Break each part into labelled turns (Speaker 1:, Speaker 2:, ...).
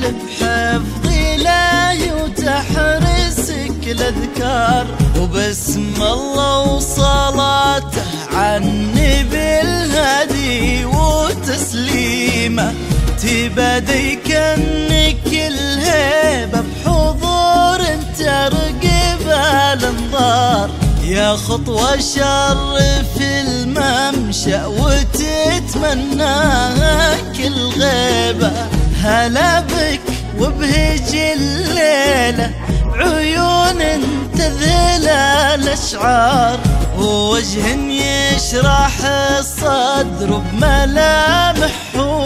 Speaker 1: بحفظ إلهي وتحرسك الأذكار، وبسم الله وصلاته عالنبي الهادي وتسليمه، تبادي كأنك الهيبة بحضور ترقب الانظار، يا خطوة شرف الممشى وتتمناها كل غيبة. هلا بك وبهج الليلة عيون تذهل الأشعار، ووجه يشرح الصدر بملامح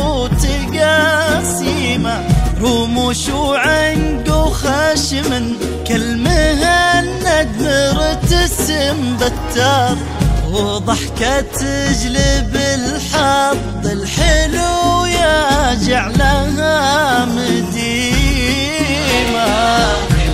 Speaker 1: وتقاسيمة، رموش وعنق وخشم كالمهند مرتسم بتار، وضحكة تجلب الحظ الحلو يا جعلها مديمة.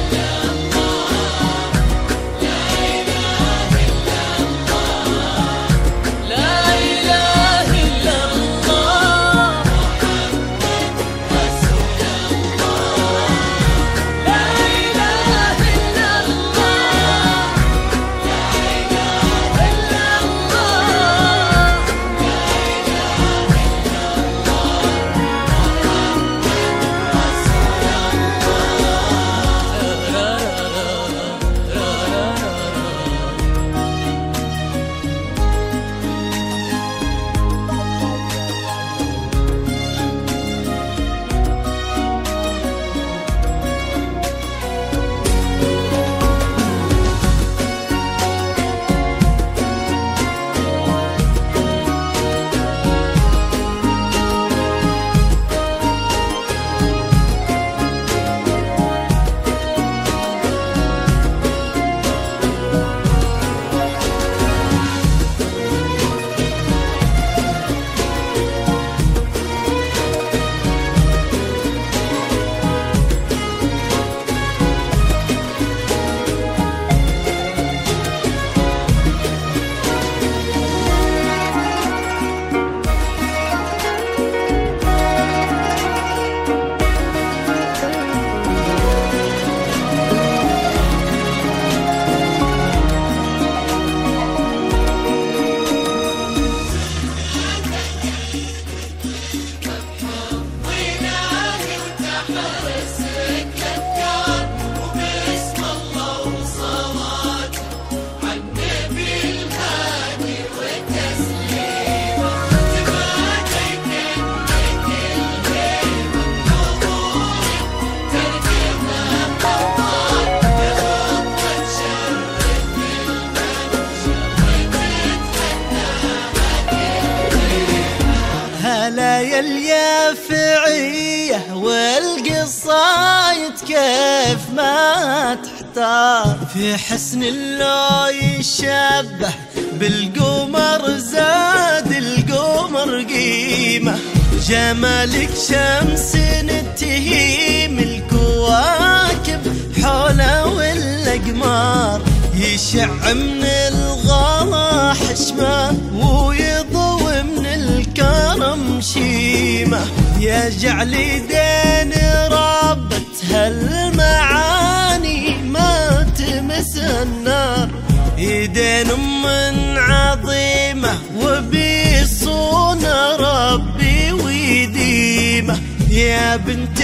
Speaker 1: هلا اليافعية والقصايد كيف ما تحتار، في حسن الله يشبه بالقمر زاد القمر قيمة، جمالك شمس تهيم الكواكب حوله والأقمار، يشع من الغلا حشمة ويضوي من الكرم شيمة، يا جعل دين ربة هالمعاني ما تمس النار، يدين من عظيمة وبيصون ربي ويديمة، يا بنت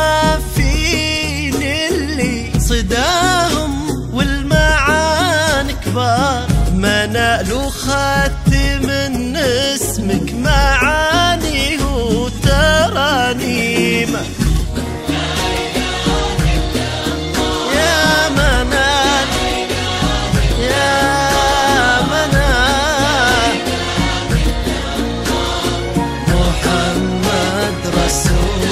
Speaker 1: الوافين اللي صداهم والمعاني كبار، منال ختم من اسمك معاني وترانيمة. يا منال يا منال محمد رسول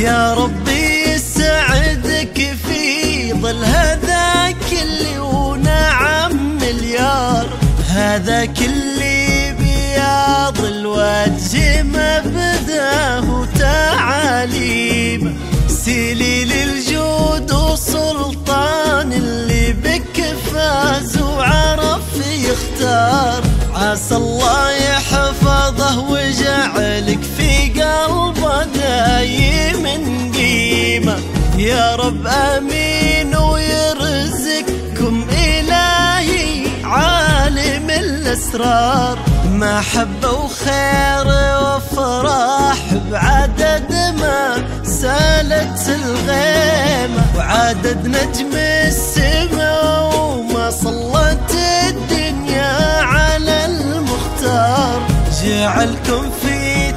Speaker 1: يا ربي يسعدك في ظل هذاك اللي ونعم مليار، هذاك اللي بياض الوجه مبداه تعاليم، سليل الجود وسلطان اللي بك فاز وعرف يختار، عسى الله يحفظه ويجعلك في قلبه دايم قيمة، يا رب آمين ويرزقكم إلهي عالم الأسرار، محبة وخير وفرح بعدد ما سالت الغيمة، وعدد نجم السما وما صلت الدنيا على المختار، جعلكم في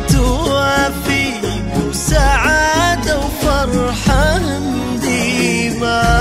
Speaker 1: توافيق وسعادة وفرحة ديما.